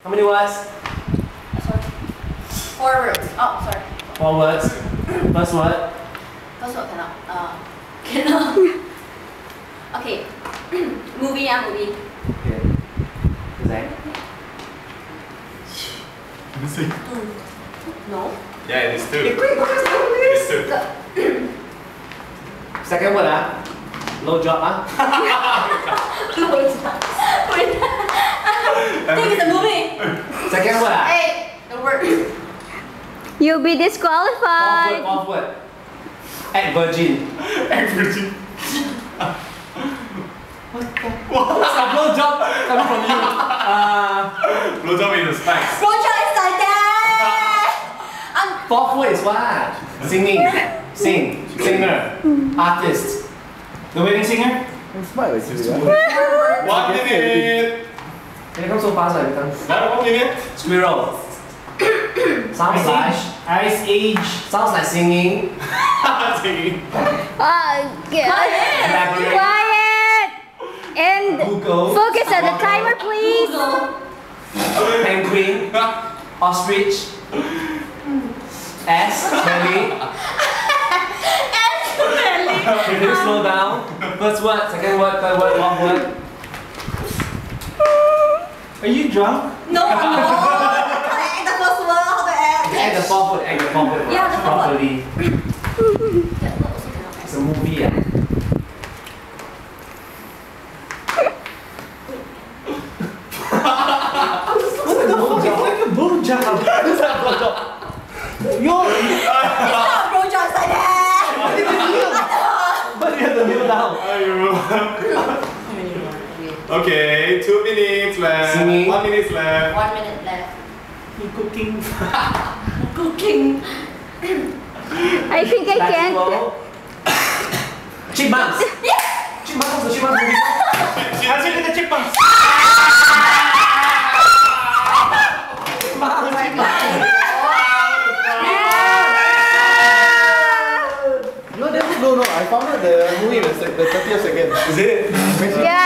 How many words? Sorry. 4 words. Oh, sorry. 4 words. First word. First word cannot. Cannot. Okay. Movie, movie. Okay. Zach. Missing. No. Yeah, it is 2. Hey, quick, It is 2. Second word low job Wait. Think it's a movie. Second word Hey, the word. You'll be disqualified. Fourth word. Act virgin. Act virgin. What's a blow job coming from you? Blow job in the specs. Roger is like that. Fourth word is what? Singing. Singer. Artist. The wedding singer? I'm smart like you. 1 minute. Can you come so fast like that? 1 minute. Squirrel. Sounds like Ice Age. Sounds like singing. Singing. Quiet. And Google. focus on the timer, please. Penguin. Ostrich. S. Belly. Can you slow down? First word, second word, third word, fourth word. Are you drunk? No, no. Act the first word. How to act? Act the fourth word. Yeah, the fourth word. properly. That word also cannot act. It's a movie. What the fuck? It's like a blowjob. It's like a blowjob. It's not Roger is like that. But you have to kneel down. Okay, 2 minutes left. Singing. 1 minute left. 1 minute left. You cooking. Cooking. I think I can. Chipmunks. Yes. Chipmunks. The chipmunks movie. I'll see the chipmunks. No, I found out the movie in the 30th second. Is it? Yeah.